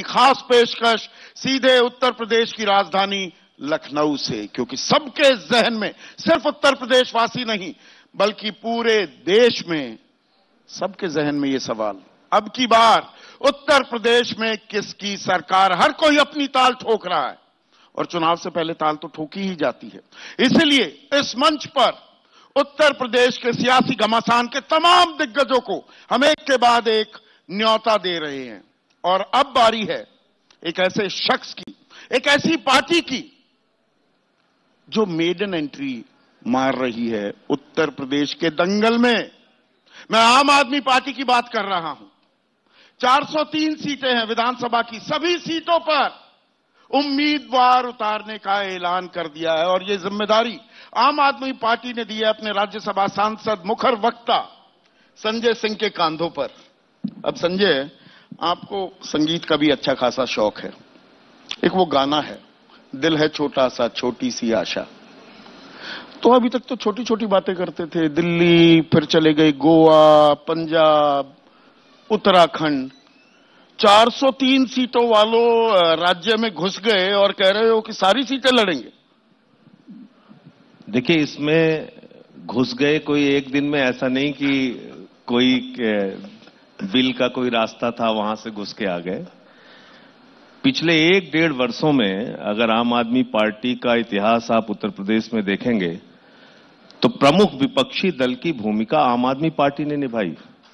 खास पेशकश सीधे उत्तर प्रदेश की राजधानी लखनऊ से, क्योंकि सबके जहन में सिर्फ उत्तर प्रदेश वासी नहीं बल्कि पूरे देश में सबके जहन में यह सवाल, अब की बार उत्तर प्रदेश में किसकी सरकार? हर कोई अपनी ताल ठोक रहा है और चुनाव से पहले ताल तो ठोकी ही जाती है। इसलिए इस मंच पर उत्तर प्रदेश के सियासी घमासान के तमाम दिग्गजों को हम एक के बाद एक न्योता दे रहे हैं। और अब बारी है एक ऐसे शख्स की, एक ऐसी पार्टी की जो मेडन एंट्री मार रही है उत्तर प्रदेश के दंगल में। मैं आम आदमी पार्टी की बात कर रहा हूं। 403 सीटें हैं विधानसभा की, सभी सीटों पर उम्मीदवार उतारने का ऐलान कर दिया है और यह जिम्मेदारी आम आदमी पार्टी ने दी है अपने राज्यसभा सांसद मुखर वक्ता संजय सिंह के कांधों पर। अब संजय, आपको संगीत का भी अच्छा खासा शौक है। एक वो गाना है, दिल है छोटा सा छोटी सी आशा। तो अभी तक तो छोटी छोटी बातें करते थे, दिल्ली, फिर चले गए गोवा, पंजाब, उत्तराखंड। 403 सीटों वालों राज्य में घुस गए और कह रहे हो कि सारी सीटें लड़ेंगे। देखिए, इसमें घुस गए कोई एक दिन में, ऐसा नहीं कि कोई बिल का कोई रास्ता था वहां से घुस के आ गए। पिछले 1-1.5 वर्षों में अगर आम आदमी पार्टी का इतिहास आप उत्तर प्रदेश में देखेंगे तो प्रमुख विपक्षी दल की भूमिका आम आदमी पार्टी ने निभाई।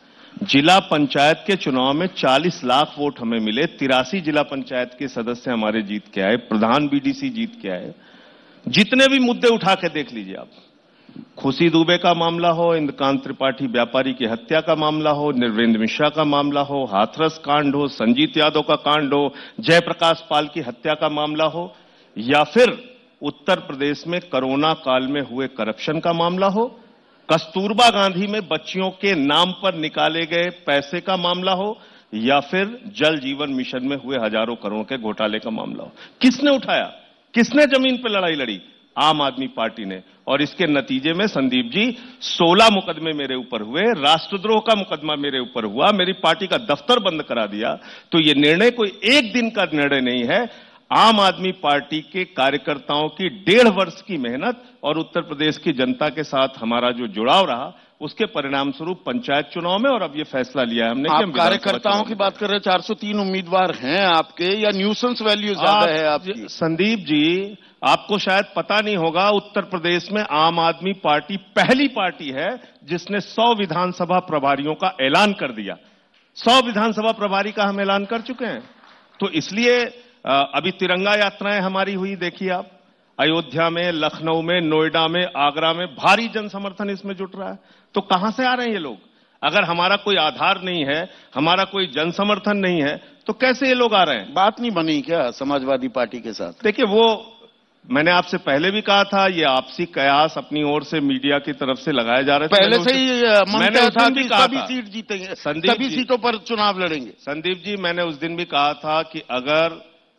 जिला पंचायत के चुनाव में 40 लाख वोट हमें मिले, 83 जिला पंचायत के सदस्य हमारे जीत के आए, प्रधान बीडीसी जीत के आए। जितने भी मुद्दे उठा के देख लीजिए आप, खुशी दुबे का मामला हो, इंद्रकांत त्रिपाठी व्यापारी की हत्या का मामला हो, निर्वेंद्र मिश्रा का मामला हो, हाथरस कांड हो, संजीत यादव का कांड हो, जयप्रकाश पाल की हत्या का मामला हो, या फिर उत्तर प्रदेश में कोरोना काल में हुए करप्शन का मामला हो, कस्तूरबा गांधी में बच्चियों के नाम पर निकाले गए पैसे का मामला हो, या फिर जल जीवन मिशन में हुए हजारों करोड़ के घोटाले का मामला हो। किसने उठाया? किसने जमीन पर लड़ाई लड़ी? आम आदमी पार्टी ने। और इसके नतीजे में संदीप जी 16 मुकदमे मेरे ऊपर हुए, राष्ट्रद्रोह का मुकदमा मेरे ऊपर हुआ, मेरी पार्टी का दफ्तर बंद करा दिया। तो यह निर्णय कोई एक दिन का निर्णय नहीं है, आम आदमी पार्टी के कार्यकर्ताओं की 1.5 वर्ष की मेहनत और उत्तर प्रदेश की जनता के साथ हमारा जो जुड़ाव रहा, उसके परिणाम स्वरूप पंचायत चुनाव में और अब ये फैसला लिया हमने। आप कार्यकर्ताओं की बात कर रहे हैं, 403 उम्मीदवार हैं आपके, या न्यूसेंस वैल्यू ज्यादा है आपकी? संदीप जी, आपको शायद पता नहीं होगा, उत्तर प्रदेश में आम आदमी पार्टी पहली पार्टी है जिसने 100 विधानसभा प्रभारियों का ऐलान कर दिया। 100 विधानसभा प्रभारी का हम ऐलान कर चुके हैं। तो इसलिए अभी तिरंगा यात्राएं हमारी हुई, देखिए आप, अयोध्या में, लखनऊ में, नोएडा में, आगरा में भारी जन समर्थन इसमें जुट रहा है। तो कहां से आ रहे हैं ये लोग? अगर हमारा कोई आधार नहीं है, हमारा कोई जन समर्थन नहीं है, तो कैसे ये लोग आ रहे हैं? बात नहीं बनी क्या समाजवादी पार्टी के साथ? देखिए, वो मैंने आपसे पहले भी कहा था, ये आपसी कयास अपनी ओर से मीडिया की तरफ से लगाए जा रहे थे। पहले से ही मैंने उस दिन भी कहा सभी सीट जीतेंगे, सभी सीटों पर चुनाव लड़ेंगे। संदीप जी, मैंने उस दिन भी कहा था कि अगर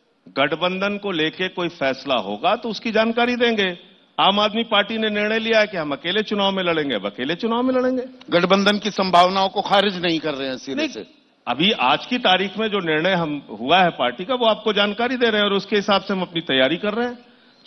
गठबंधन को लेके कोई फैसला होगा तो उसकी जानकारी देंगे। आम आदमी पार्टी ने निर्णय लिया है कि हम अकेले चुनाव में लड़ेंगे, अब अकेले चुनाव में लड़ेंगे। गठबंधन की संभावनाओं को खारिज नहीं कर रहे हैं सिरे से? अभी आज की तारीख में जो निर्णय हम हुआ है पार्टी का, वो आपको जानकारी दे रहे हैं और उसके हिसाब से हम अपनी तैयारी कर रहे हैं।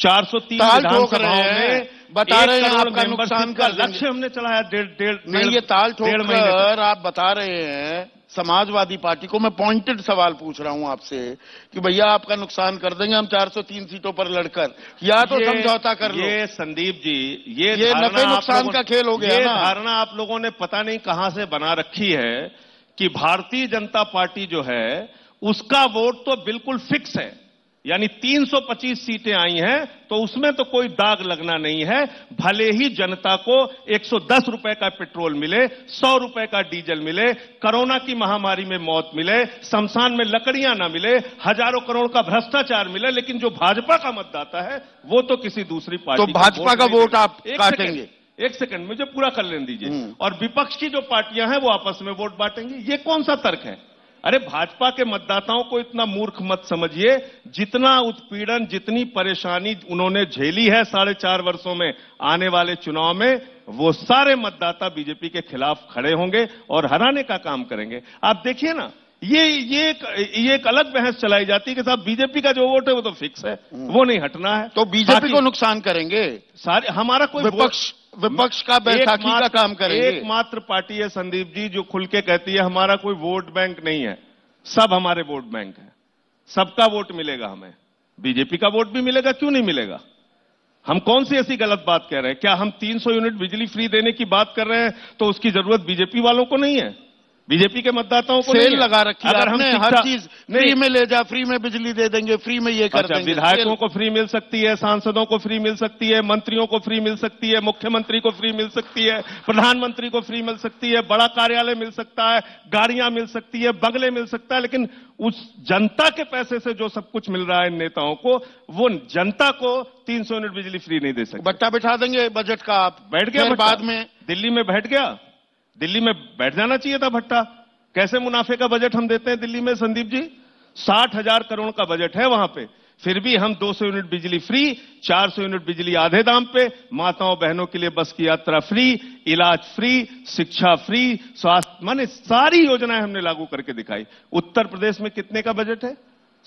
403 विधानसभाओं में बता रहे हैं आपका नुकसान का लक्ष्य हमने चलाया। नहीं, ये ताल ठोकर आप बता रहे हैं समाजवादी पार्टी को। मैं पॉइंटेड सवाल पूछ रहा हूं आपसे कि भैया आपका नुकसान कर देंगे हम 403 सीटों पर लड़कर, या तो समझौता कर लो। ये संदीप जी, ये नफे नुकसान का खेल हो गया। ये धारणा आप लोगों ने पता नहीं कहां से बना रखी है कि भारतीय जनता पार्टी जो है उसका वोट तो बिल्कुल फिक्स है, यानी 325 सीटें आई हैं तो उसमें तो कोई दाग लगना नहीं है। भले ही जनता को 110 रुपए का पेट्रोल मिले, 100 रुपए का डीजल मिले, कोरोना की महामारी में मौत मिले, शमशान में लकड़ियां ना मिले, हजारों करोड़ का भ्रष्टाचार मिले, लेकिन जो भाजपा का मतदाता है वो तो किसी दूसरी पार्टी, तो भाजपा का वोट आप काटेंगे? एक सेकंड, मुझे पूरा कर लेने दीजिए। और विपक्ष की जो पार्टियां हैं वो आपस में वोट बांटेंगी, ये कौन सा तर्क है? अरे भाजपा के मतदाताओं को इतना मूर्ख मत समझिए। जितना उत्पीड़न, जितनी परेशानी उन्होंने झेली है 4.5 वर्षों में, आने वाले चुनाव में वो सारे मतदाता बीजेपी के खिलाफ खड़े होंगे और हराने का काम करेंगे। आप देखिए ना, ये एक अलग बहस चलाई जाती है कि साहब बीजेपी का जो वोट है वो तो फिक्स है, वो नहीं हटना है। तो बीजेपी को नुकसान करेंगे सारे, हमारा कोई विपक्ष का बैसाखी का काम करेंगे। एकमात्र पार्टी है संदीप जी जो खुल के कहती है हमारा कोई वोट बैंक नहीं है, सब हमारे वोट बैंक है, सबका वोट मिलेगा हमें। बीजेपी का वोट भी मिलेगा, क्यों नहीं मिलेगा? हम कौन सी ऐसी गलत बात कह रहे हैं? क्या हम 300 यूनिट बिजली फ्री देने की बात कर रहे हैं तो उसकी जरूरत बीजेपी वालों को नहीं है, बीजेपी के मतदाताओं को सेल नहीं लगा रखी है। अगर हम हर चीज फ्री में ले जा, फ्री में बिजली दे देंगे, फ्री में ये कर देंगे। विधायकों को फ्री मिल सकती है, सांसदों को फ्री मिल सकती है, मंत्रियों को फ्री मिल सकती है, मुख्यमंत्री को फ्री मिल सकती है, प्रधानमंत्री को फ्री मिल सकती है, बड़ा कार्यालय मिल सकता है, गाड़ियां मिल सकती है, बंगले मिल सकता है, लेकिन उस जनता के पैसे से जो सब कुछ मिल रहा है इन नेताओं को, वो जनता को 300 यूनिट बिजली फ्री नहीं दे सकते। बट्टा बिठा देंगे बजट का, आप बैठ गया बाद में दिल्ली में बैठ गया, दिल्ली में बैठ जाना चाहिए था भट्टा। कैसे मुनाफे का बजट हम देते हैं दिल्ली में संदीप जी? 60,000 करोड़ का बजट है वहां पे, फिर भी हम 200 यूनिट बिजली फ्री, 400 यूनिट बिजली आधे दाम पे, माताओं बहनों के लिए बस की यात्रा फ्री, इलाज फ्री, शिक्षा फ्री, स्वास्थ्य, माने सारी योजनाएं हमने लागू करके दिखाई। उत्तर प्रदेश में कितने का बजट है?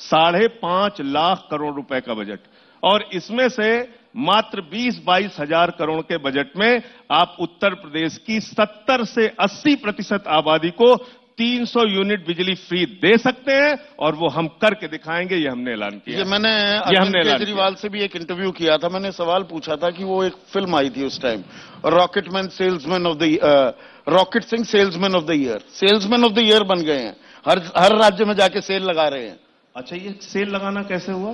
5.5 लाख करोड़ रुपए का बजट, और इसमें से मात्र 20-22 हजार करोड़ के बजट में आप उत्तर प्रदेश की 70 से 80% आबादी को 300 यूनिट बिजली फ्री दे सकते हैं, और वो हम करके दिखाएंगे, ये हमने ऐलान किया। ये मैंने केजरीवाल से भी एक इंटरव्यू किया था, मैंने सवाल पूछा था कि वो एक फिल्म आई थी उस time, rocketman salesman of the rocket Singh salesman of the year, salesman of the year बन गए हैं, हर राज्य में जाके सेल लगा रहे हैं। अच्छा, ये सेल लगाना कैसे हुआ?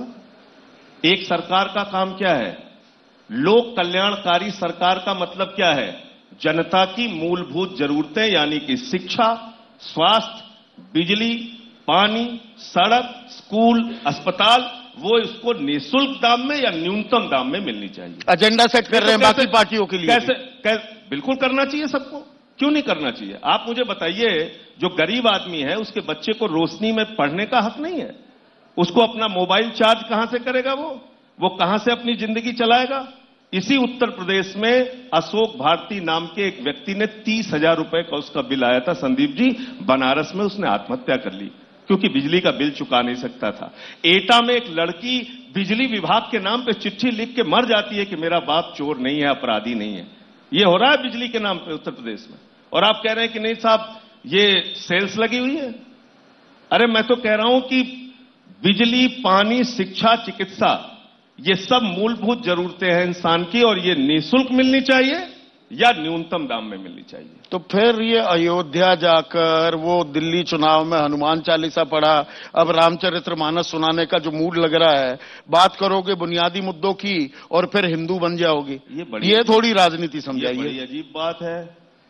एक सरकार का काम क्या है? लोक कल्याणकारी सरकार का मतलब क्या है? जनता की मूलभूत जरूरतें यानी कि शिक्षा, स्वास्थ्य, बिजली, पानी, सड़क, स्कूल, अस्पताल, वो इसको निःशुल्क दाम में या न्यूनतम दाम में मिलनी चाहिए। एजेंडा सेट कर रहे हैं बाकी पार्टियों के लिए। बिल्कुल करना चाहिए सबको, क्यों नहीं करना चाहिए? आप मुझे बताइए, जो गरीब आदमी है उसके बच्चे को रोशनी में पढ़ने का हक नहीं है, उसको अपना मोबाइल चार्ज कहां से करेगा? वो कहां से अपनी जिंदगी चलाएगा? इसी उत्तर प्रदेश में अशोक भारती नाम के एक व्यक्ति ने 30,000 रुपए का उसका बिल आया था संदीप जी, बनारस में उसने आत्महत्या कर ली क्योंकि बिजली का बिल चुका नहीं सकता था। एटा में एक लड़की बिजली विभाग के नाम पे चिट्ठी लिख के मर जाती है कि मेरा बाप चोर नहीं है, अपराधी नहीं है। ये हो रहा है बिजली के नाम पे उत्तर प्रदेश में, और आप कह रहे हैं कि नहीं साहब ये सेल्स लगी हुई है। अरे मैं तो कह रहा हूं कि बिजली, पानी, शिक्षा, चिकित्सा, ये सब मूलभूत जरूरतें हैं इंसान की, और ये निःशुल्क मिलनी चाहिए या न्यूनतम दाम में मिलनी चाहिए। तो फिर ये अयोध्या जाकर वो दिल्ली चुनाव में हनुमान चालीसा पढ़ा, अब रामचरितमानस सुनाने का जो मूड लग रहा है, बात करोगे बुनियादी मुद्दों की और फिर हिंदू बन जाओगे। ये थोड़ी राजनीति समझाइए। बड़ी अजीब बात है।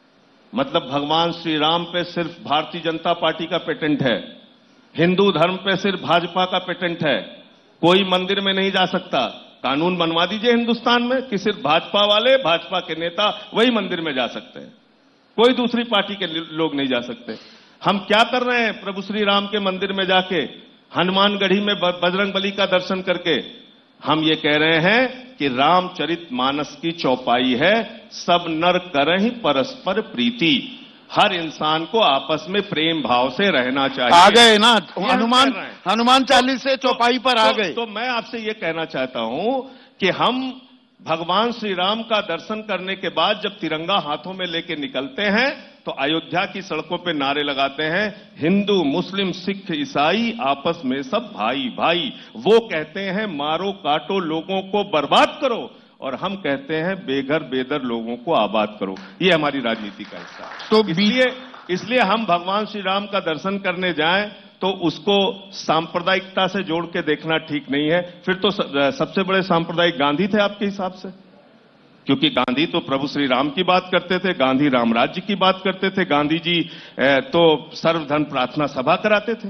मतलब भगवान श्री राम पे सिर्फ भारतीय जनता पार्टी का पेटेंट है, हिंदू धर्म पे सिर्फ भाजपा का पेटेंट है, कोई मंदिर में नहीं जा सकता। कानून बनवा दीजिए हिंदुस्तान में कि सिर्फ भाजपा वाले, भाजपा के नेता वही मंदिर में जा सकते हैं, कोई दूसरी पार्टी के लोग नहीं जा सकते। हम क्या कर रहे हैं? प्रभु श्री राम के मंदिर में जाके, हनुमानगढ़ी में बजरंगबली का दर्शन करके हम ये कह रहे हैं कि रामचरितमानस की चौपाई है, सब नर करहि परस्पर प्रीति, हर इंसान को आपस में प्रेम भाव से रहना चाहिए। आ गए ना हनुमान चालीस से चौपाई पर आ गए। तो मैं आपसे ये कहना चाहता हूं कि हम भगवान श्री राम का दर्शन करने के बाद जब तिरंगा हाथों में लेके निकलते हैं तो अयोध्या की सड़कों पे नारे लगाते हैं, हिंदू, मुस्लिम, सिख, ईसाई आपस में सब भाई भाई। वो कहते हैं मारो काटो, लोगों को बर्बाद करो, और हम कहते हैं बेघर बेदर लोगों को आबाद करो। ये हमारी राजनीति का हिस्सा है। तो इसलिए हम भगवान श्री राम का दर्शन करने जाएं तो उसको सांप्रदायिकता से जोड़ के देखना ठीक नहीं है। फिर तो सबसे बड़े सांप्रदायिक गांधी थे आपके हिसाब से, क्योंकि गांधी तो प्रभु श्री राम की बात करते थे, गांधी राम राज्य की बात करते थे, गांधी जी तो सर्वधर्म प्रार्थना सभा कराते थे।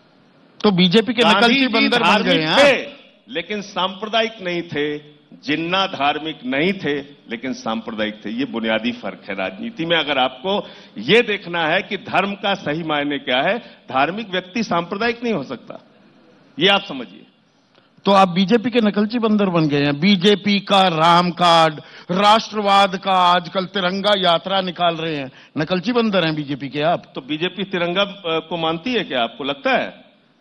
तो बीजेपी के नकलची बंदर बन गए हैं, लेकिन सांप्रदायिक नहीं थे। जिन्ना धार्मिक नहीं थे लेकिन सांप्रदायिक थे। ये बुनियादी फर्क है राजनीति में। अगर आपको ये देखना है कि धर्म का सही मायने क्या है, धार्मिक व्यक्ति सांप्रदायिक नहीं हो सकता, ये आप समझिए। तो आप बीजेपी के नकलची बंदर बन गए हैं। बीजेपी का राम कार्ड, राष्ट्रवाद का आजकल तिरंगा यात्रा निकाल रहे हैं। नकलची बंदर हैं बीजेपी के आप। तो बीजेपी तिरंगा को मानती है क्या, आपको लगता है?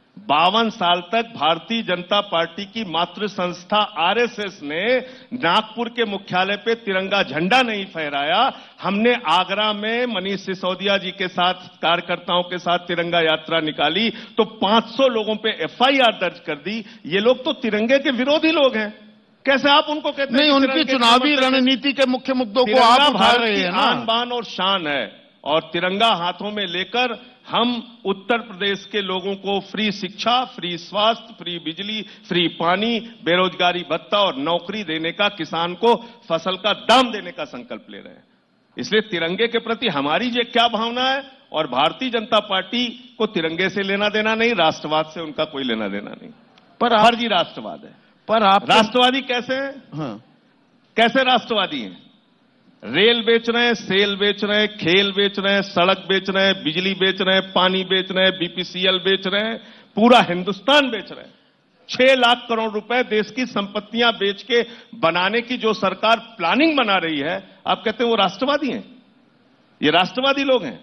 52 साल तक भारतीय जनता पार्टी की मातृ संस्था आरएसएस ने नागपुर के मुख्यालय पे तिरंगा झंडा नहीं फहराया। हमने आगरा में मनीष सिसोदिया जी के साथ, कार्यकर्ताओं के साथ तिरंगा यात्रा निकाली तो 500 लोगों पे एफआईआर दर्ज कर दी। ये लोग तो तिरंगे के विरोधी लोग हैं। कैसे आप उनको कहते हैं? नहीं, उनकी चुनावी रणनीति के मुख्य मुद्दों को आप उठा रहे हैं ना। आन बान और शान है, और तिरंगा हाथों में लेकर हम उत्तर प्रदेश के लोगों को फ्री शिक्षा, फ्री स्वास्थ्य, फ्री बिजली, फ्री पानी, बेरोजगारी भत्ता और नौकरी देने का, किसान को फसल का दाम देने का संकल्प ले रहे हैं। इसलिए तिरंगे के प्रति हमारी ये क्या भावना है, और भारतीय जनता पार्टी को तिरंगे से लेना देना नहीं, राष्ट्रवाद से उनका कोई लेना देना नहीं। पर फर्जी राष्ट्रवाद है। पर आप राष्ट्रवादी कैसे हैं? हाँ। कैसे राष्ट्रवादी हैं? रेल बेच रहे हैं, सेल बेच रहे हैं, खेल बेच रहे हैं, सड़क बेच रहे हैं, बिजली बेच रहे हैं, पानी बेच रहे हैं, बीपीसीएल बेच रहे हैं, पूरा हिंदुस्तान बेच रहे हैं। 6 लाख करोड़ रुपए देश की संपत्तियां बेच के बनाने की जो सरकार प्लानिंग बना रही है, आप कहते हैं वो राष्ट्रवादी हैं? ये राष्ट्रवादी लोग हैं।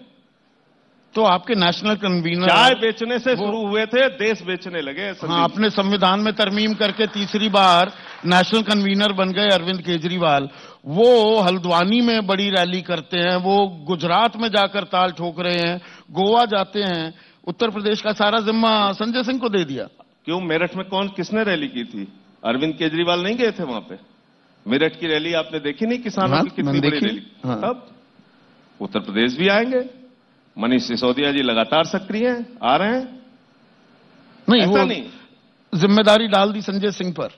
तो आपके नेशनल कन्वीनर चाय बेचने से शुरू हुए थे, देश बेचने लगे। हाँ, अपने संविधान में तरमीम करके तीसरी बार नेशनल कन्वीनर बन गए अरविंद केजरीवाल। वो हल्द्वानी में बड़ी रैली करते हैं, वो गुजरात में जाकर ताल ठोक रहे हैं, गोवा जाते हैं। उत्तर प्रदेश का सारा जिम्मा संजय सिंह को दे दिया। क्यों? मेरठ में किसने रैली की थी? अरविंद केजरीवाल नहीं गए थे वहां पे? मेरठ की रैली आपने देखी नहीं? किसानों की कितनी बड़ी रैली। अब उत्तर प्रदेश भी आएंगे। मनीष सिसोदिया जी लगातार सक्रिय हैं, आ रहे हैं। नहीं, ऐसा नहीं, जिम्मेदारी डाल दी संजय सिंह पर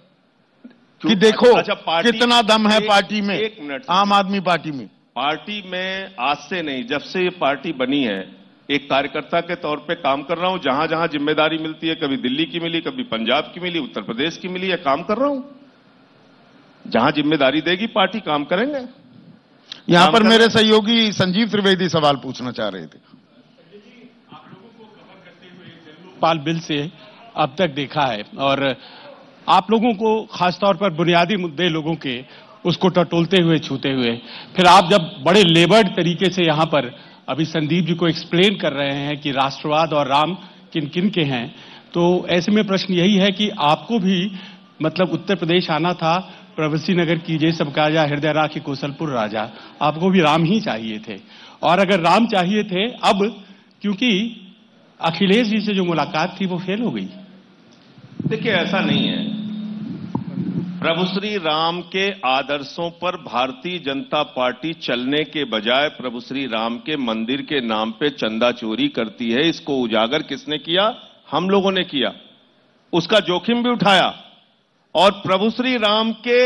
कि देखो कितना दम है पार्टी में। एक मिनट, आम आदमी पार्टी में। पार्टी में आज से नहीं, जब से ये पार्टी बनी है, एक कार्यकर्ता के तौर पे काम कर रहा हूं। जहां जहां जिम्मेदारी मिलती है, कभी दिल्ली की मिली, कभी पंजाब की मिली, उत्तर प्रदेश की मिली, है काम कर रहा हूं। जहां जिम्मेदारी देगी पार्टी, काम करेंगे। यहां पर मेरे सहयोगी संजीव त्रिवेदी सवाल पूछना चाह रहे थे। पाल बिल से अब तक देखा है, और आप लोगों को खासतौर पर बुनियादी मुद्दे लोगों के उसको टटोलते हुए, छूते हुए, फिर आप जब बड़े लेबर्ड तरीके से यहां पर अभी संदीप जी को एक्सप्लेन कर रहे हैं कि राष्ट्रवाद और राम किन किन के हैं, तो ऐसे में प्रश्न यही है कि आपको भी मतलब उत्तर प्रदेश आना था, प्रवसी नगर कीजिए सबका राजा, हृदय राखी कौशलपुर राजा, आपको भी राम ही चाहिए थे। और अगर राम चाहिए थे, अब क्योंकि अखिलेश जी से जो मुलाकात थी वो फेल हो गई। देखिए, ऐसा नहीं है। प्रभु श्री राम के आदर्शों पर भारतीय जनता पार्टी चलने के बजाय प्रभु श्री राम के मंदिर के नाम पे चंदा चोरी करती है। इसको उजागर किसने किया? हम लोगों ने किया, उसका जोखिम भी उठाया। और प्रभु श्री राम के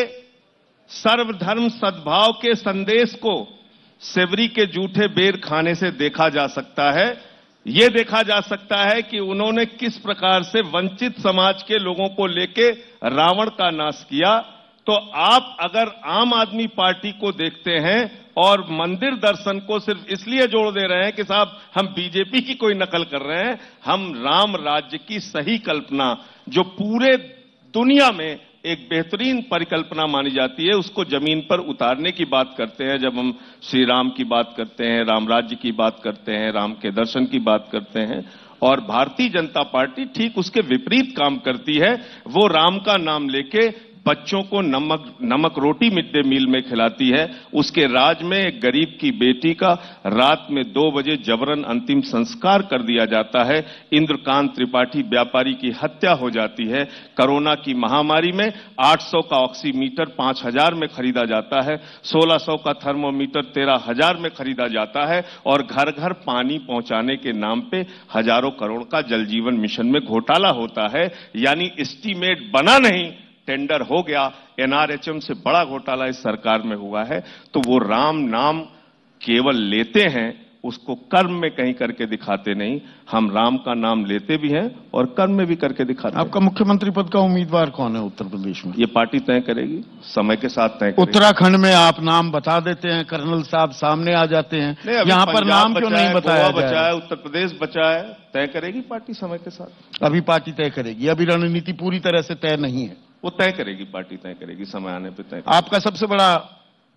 सर्वधर्म सद्भाव के संदेश को सेवरी के जूठे बेर खाने से देखा जा सकता है। यह देखा जा सकता है कि उन्होंने किस प्रकार से वंचित समाज के लोगों को लेके रावण का नाश किया। तो आप अगर आम आदमी पार्टी को देखते हैं और मंदिर दर्शन को सिर्फ इसलिए जोड़ दे रहे हैं कि साहब हम बीजेपी की कोई नकल कर रहे हैं, हम राम राज्य की सही कल्पना, जो पूरे दुनिया में एक बेहतरीन परिकल्पना मानी जाती है, उसको जमीन पर उतारने की बात करते हैं। जब हम श्री राम की बात करते हैं, राम राज्य की बात करते हैं, राम के दर्शन की बात करते हैं, और भारतीय जनता पार्टी ठीक उसके विपरीत काम करती है। वो राम का नाम लेके बच्चों को नमक रोटी मिड डे मील में खिलाती है। उसके राज में एक गरीब की बेटी का रात में 2 बजे जबरन अंतिम संस्कार कर दिया जाता है। इंद्रकांत त्रिपाठी व्यापारी की हत्या हो जाती है। कोरोना की महामारी में 800 का ऑक्सीमीटर 5000 में खरीदा जाता है। 1600 का थर्मोमीटर 13000 में खरीदा जाता है। और घर घर पानी पहुंचाने के नाम पे हजारों करोड़ का जल जीवन मिशन में घोटाला होता है। यानी एस्टीमेट बना नहीं, टेंडर हो गया। एनआरएचएम से बड़ा घोटाला इस सरकार में हुआ है। तो वो राम नाम केवल लेते हैं, उसको कर्म में कहीं करके दिखाते नहीं। हम राम का नाम लेते भी हैं और कर्म में भी करके दिखाते हैं। आपका मुख्यमंत्री पद का उम्मीदवार कौन है उत्तर प्रदेश में? ये पार्टी तय करेगी, समय के साथ तय करेगी। उत्तराखंड में आप नाम बता देते हैं, कर्नल साहब सामने आ जाते हैं, यहाँ पर नाम क्यों नहीं बताया? बचा है, उत्तर प्रदेश बचा है, तय करेगी पार्टी समय के साथ। अभी पार्टी तय करेगी, अभी रणनीति पूरी तरह से तय नहीं है। वो तय करेगी, पार्टी तय करेगी, समय आने पर तय। आपका सबसे बड़ा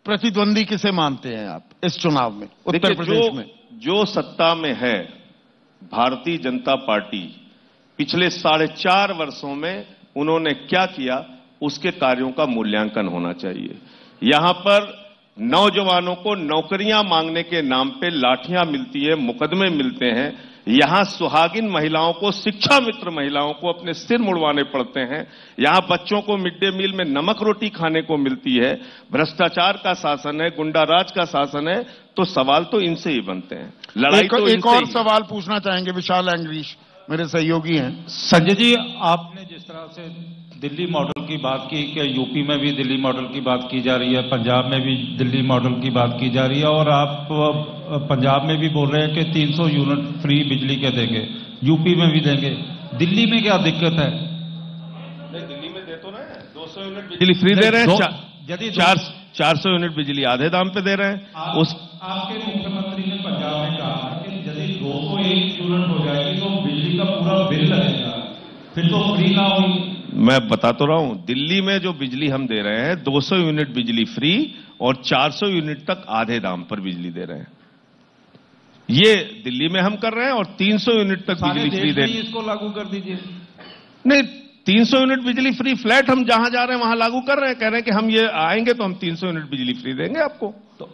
प्रतिद्वंदी किसे मानते हैं आप इस चुनाव में उत्तर प्रदेश में? जो सत्ता में है भारतीय जनता पार्टी, पिछले 4.5 वर्षों में उन्होंने क्या किया, उसके कार्यों का मूल्यांकन होना चाहिए। यहां पर नौजवानों को नौकरियां मांगने के नाम पे लाठियां मिलती है, मुकदमे मिलते हैं। यहां सुहागिन महिलाओं को, शिक्षा मित्र महिलाओं को अपने सिर मुड़वाने पड़ते हैं। यहां बच्चों को मिड डे मील में नमक रोटी खाने को मिलती है। भ्रष्टाचार का शासन है, गुंडाराज का शासन है। तो सवाल तो इनसे ही बनते हैं। लड़ाई तो एक और सवाल पूछना चाहेंगे विशाल एंग्रीश, मेरे सहयोगी हैं। संजय जी, आपने जिस तरह से दिल्ली मॉडल की बात की कि यूपी में भी दिल्ली मॉडल की बात की जा रही है, पंजाब में भी दिल्ली मॉडल की बात की जा रही है, और आप पंजाब में भी बोल रहे हैं कि 300 यूनिट फ्री बिजली के देंगे, यूपी में भी देंगे। दिल्ली में क्या दिक्कत है? दिल्ली में दे तो रहे हैं, 200 यूनिट बिजली फ्री दे रहे हैं। यदि 400 यूनिट बिजली आधे दाम पे दे रहे हैं। आपके मुख्यमंत्री ने पंजाब में कहा कि यदि 201 यूनिट हो जाएगी तो बिजली का पूरा बिल लगेगा, फिर तो फ्री ना होगी। मैं बता तो रहा हूं, दिल्ली में जो बिजली हम दे रहे हैं 200 यूनिट बिजली फ्री और 400 यूनिट तक आधे दाम पर बिजली दे रहे हैं। ये दिल्ली में हम कर रहे हैं और 300 यूनिट तक बिजली फ्री दे रहे हैं। इसको लागू कर दीजिए। नहीं, 300 यूनिट बिजली फ्री फ्लैट हम जहां जा रहे हैं वहां लागू कर रहे हैं। कह रहे हैं कि हम ये आएंगे तो हम 300 यूनिट बिजली फ्री देंगे आपको। तो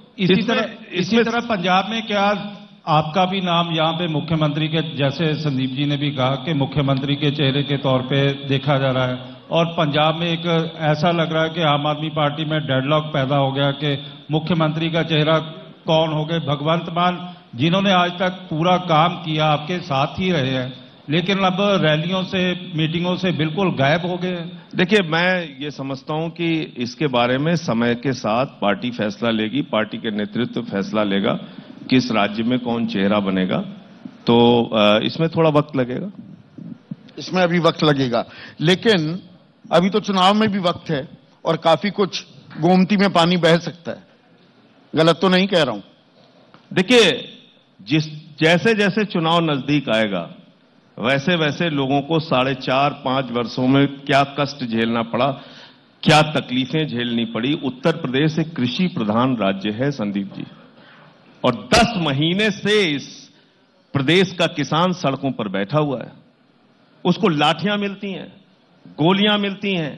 इसी तरह पंजाब में क्या आपका भी नाम यहां पे मुख्यमंत्री के, जैसे संदीप जी ने भी कहा कि मुख्यमंत्री के चेहरे के तौर पे देखा जा रहा है, और पंजाब में एक ऐसा लग रहा है कि आम आदमी पार्टी में डेडलॉक पैदा हो गया कि मुख्यमंत्री का चेहरा कौन हो गए? भगवंत मान, जिन्होंने आज तक पूरा काम किया, आपके साथ ही रहे हैं, लेकिन अब रैलियों से, मीटिंगों से बिल्कुल गायब हो गए हैं। देखिए, मैं ये समझता हूं कि इसके बारे में समय के साथ पार्टी फैसला लेगी, पार्टी के नेतृत्व फैसला लेगा किस राज्य में कौन चेहरा बनेगा। तो इसमें थोड़ा वक्त लगेगा। इसमें अभी वक्त लगेगा, लेकिन अभी तो चुनाव में भी वक्त है और काफी कुछ गोमती में पानी बह सकता है। गलत तो नहीं कह रहा हूं? देखिए, जैसे जैसे चुनाव नजदीक आएगा वैसे वैसे लोगों को 4.5-5 वर्षों में क्या कष्ट झेलना पड़ा, क्या तकलीफें झेलनी पड़ी। उत्तर प्रदेश एक कृषि प्रधान राज्य है संदीप जी, और 10 महीने से इस प्रदेश का किसान सड़कों पर बैठा हुआ है। उसको लाठियां मिलती हैं, गोलियां मिलती हैं।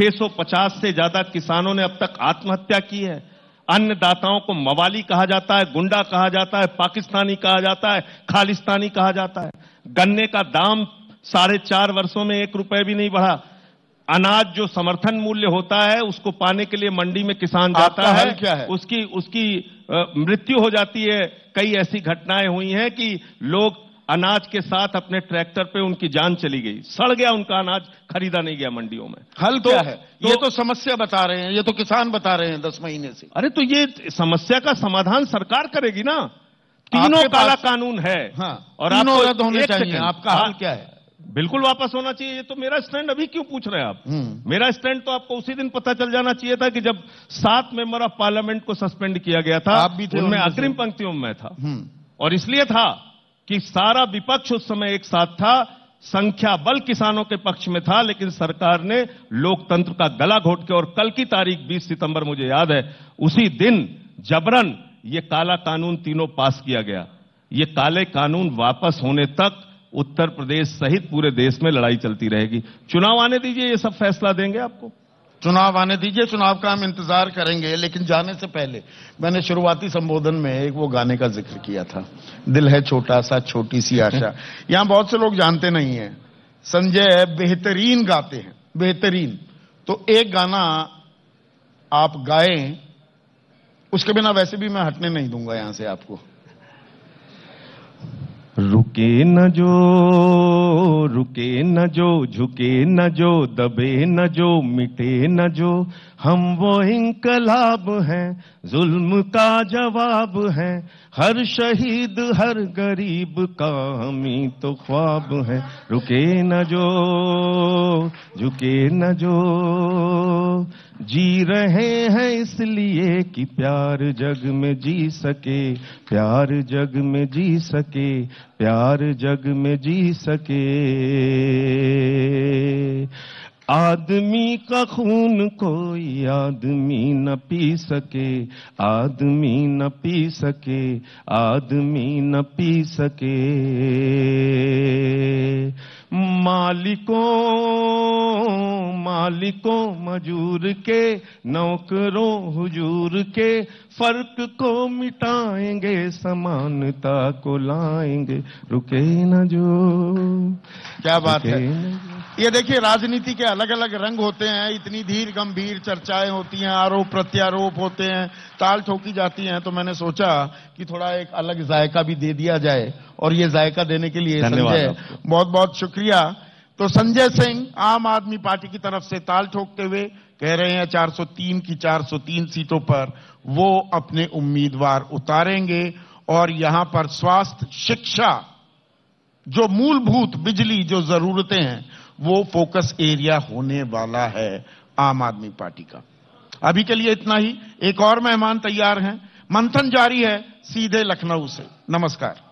650 से ज्यादा किसानों ने अब तक आत्महत्या की है। अन्नदाताओं को मवाली कहा जाता है, गुंडा कहा जाता है, पाकिस्तानी कहा जाता है, खालिस्तानी कहा जाता है। गन्ने का दाम 4.5 वर्षों में 1 रुपए भी नहीं बढ़ा। अनाज जो समर्थन मूल्य होता है उसको पाने के लिए मंडी में किसान जाता है, क्या है? उसकी मृत्यु हो जाती है। कई ऐसी घटनाएं हुई हैं कि लोग अनाज के साथ अपने ट्रैक्टर पे उनकी जान चली गई, सड़ गया उनका अनाज, खरीदा नहीं गया मंडियों में। हल क्या है? ये तो समस्या बता रहे हैं, ये तो किसान बता रहे हैं 10 महीने से। अरे तो ये समस्या का समाधान सरकार करेगी ना। तीनों काला कानून है। हाँ, और तीनों रद्द होने चाहिए। आपका हल क्या है? बिल्कुल वापस होना चाहिए। ये तो मेरा स्टैंड अभी क्यों पूछ रहे हैं आप? मेरा स्टैंड तो आपको उसी दिन पता चल जाना चाहिए था कि जब 7 मेंबर ऑफ पार्लियामेंट को सस्पेंड किया गया था। आप भी थे उनमें अग्रिम पंक्तियों में था, और इसलिए था कि सारा विपक्ष उस समय एक साथ था, संख्या बल किसानों के पक्ष में था, लेकिन सरकार ने लोकतंत्र का गला घोट के, और कल की तारीख 20 सितंबर मुझे याद है, उसी दिन जबरन ये काला कानून तीनों पास किया गया। ये काले कानून वापस होने तक उत्तर प्रदेश सहित पूरे देश में लड़ाई चलती रहेगी। चुनाव आने दीजिए, ये सब फैसला देंगे आपको। चुनाव आने दीजिए, चुनाव का हम इंतजार करेंगे। लेकिन जाने से पहले मैंने शुरुआती संबोधन में एक वो गाने का जिक्र किया था, दिल है छोटा सा छोटी सी आशा। यहां बहुत से लोग जानते नहीं हैं, संजय बेहतरीन गाते हैं, बेहतरीन। तो एक गाना आप गाएं, उसके बिना वैसे भी मैं हटने नहीं दूंगा यहां से आपको। रुके न जो, झुके न जो, दबे न जो, मिटे न जो, हम वो इंकलाब हैं, जुल्म का जवाब है, हर शहीद हर गरीब का हम ही तो ख्वाब है। रुके न जो, झुके न जो, जी रहे हैं इसलिए कि प्यार जग में जी सके, प्यार जग में जी सके, प्यार जग में जी सके। आदमी का खून कोई आदमी न पी सके, आदमी न पी सके, आदमी न पी सके। मालिकों मजूर के, नौकरों हुजूर के, फर्क को मिटाएंगे, समानता को लाएंगे, रुके न जो। क्या बात है। ये देखिए, राजनीति के अलग अलग रंग होते हैं, इतनी धीर गंभीर चर्चाएं होती हैं, आरोप प्रत्यारोप होते हैं, ताल ठोकी जाती हैं, तो मैंने सोचा कि थोड़ा एक अलग जायका भी दे दिया जाए, और ये जायका देने के लिए संजय बहुत बहुत शुक्रिया। तो संजय सिंह आम आदमी पार्टी की तरफ से ताल ठोकते हुए कह रहे हैं 403 की 403 सीटों पर वो अपने उम्मीदवार उतारेंगे, और यहां पर स्वास्थ्य, शिक्षा, जो मूलभूत बिजली, जो जरूरतें हैं, वो फोकस एरिया होने वाला है आम आदमी पार्टी का। अभी के लिए इतना ही। एक और मेहमान तैयार हैं, मंथन जारी है सीधे लखनऊ से। नमस्कार।